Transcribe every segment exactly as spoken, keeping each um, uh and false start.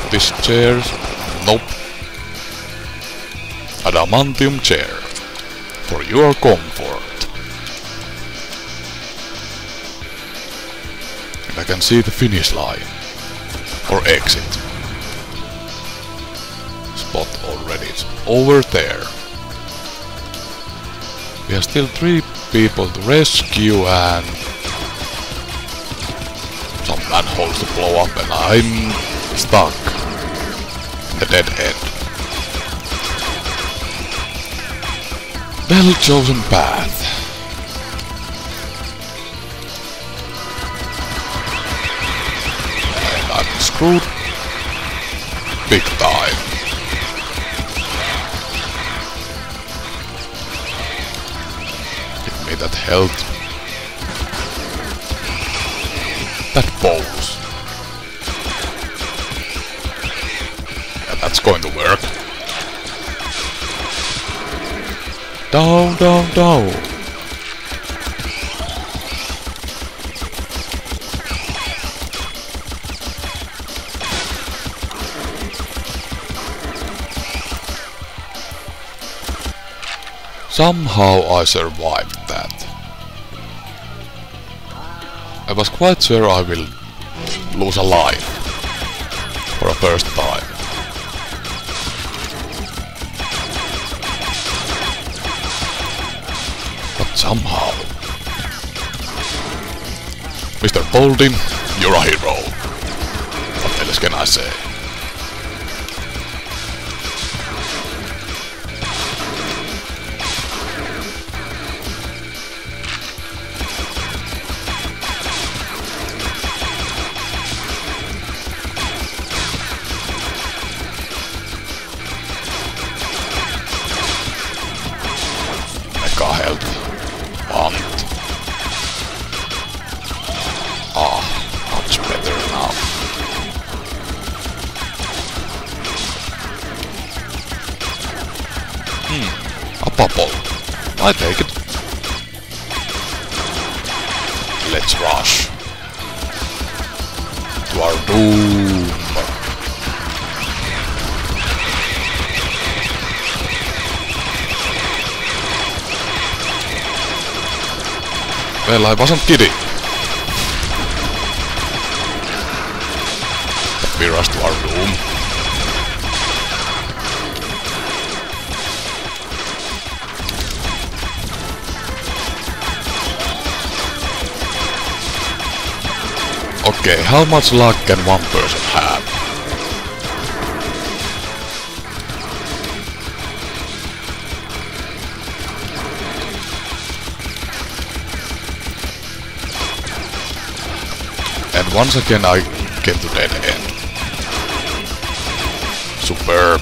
this chair? Nope. Adamantium chair. For your comfort. And I can see the finish line. Or exit. Spot already. It's over there. We have still three people to rescue and some manholes to blow up, and I'm stuck in the dead end. Well chosen path. And I'm screwed big time. Give me that health. That pose. Yeah, that's going to work. Down, down, down. Somehow I survived that. I was quite sure I will lose a life for a first time. But somehow... Mister Boldy, you're a hero. What else can I say? Health. Want. Ah, much better now. Hmm, a bubble. I take it. Let's rush to our doom. Well, I wasn't kidding. But we rush to our room. Okay, how much luck can one person have? And once again I came to dead end. Superb.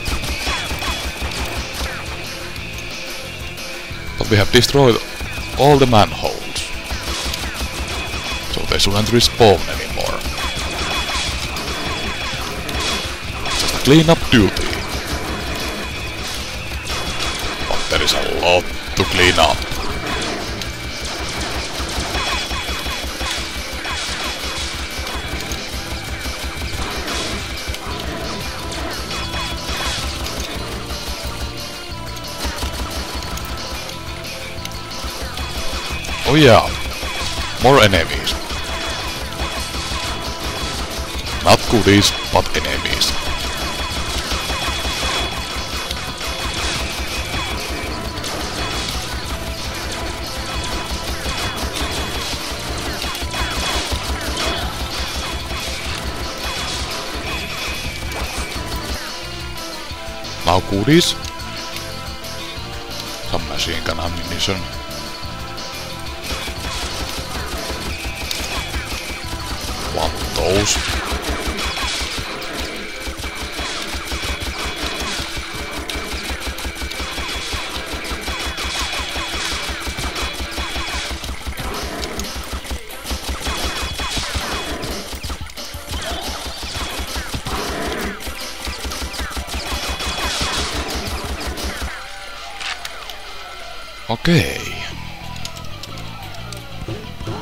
But we have destroyed all the manholes. So they shouldn't respawn anymore. Just a cleanup duty. But there is a lot to clean up. Oh yeah, more enemies. Not goodies, but enemies. Now goodies. Some machine gun ammunition. Want those. Okay.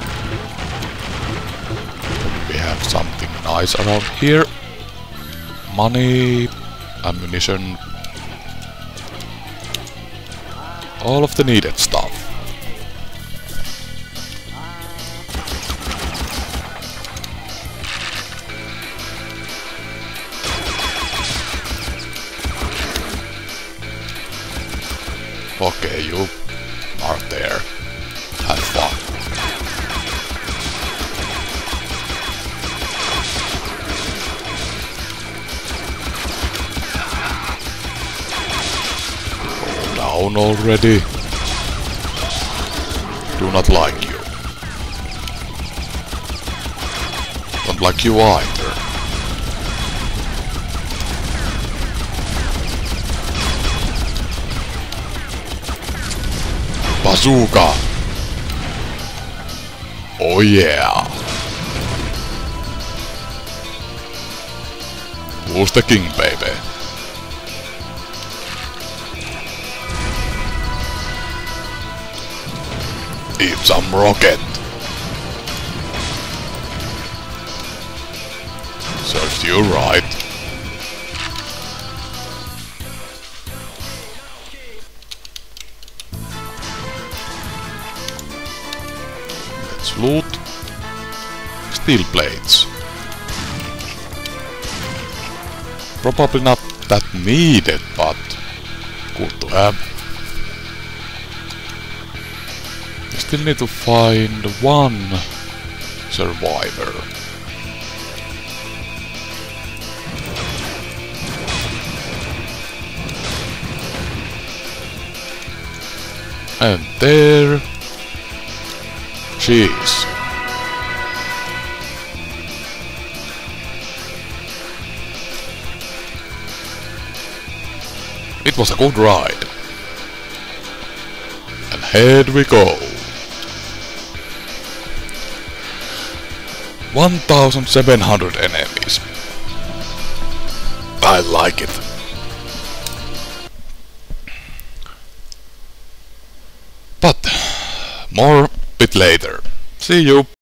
We have something nice around here. money, ammunition, all of the needed stuff. Okay, you are there. Have fun. Go down already. Do not like you. Don't like you either. Bazooka! Oh yeah! Who's the king, baby? Eat some rocket! Serves you right. Let's loot. Steel plates. Probably not that needed, but good to have. We still need to find one survivor. And there she is. It was a good ride. And here we go. one thousand seven hundred enemies. I like it. But more bit later. See you.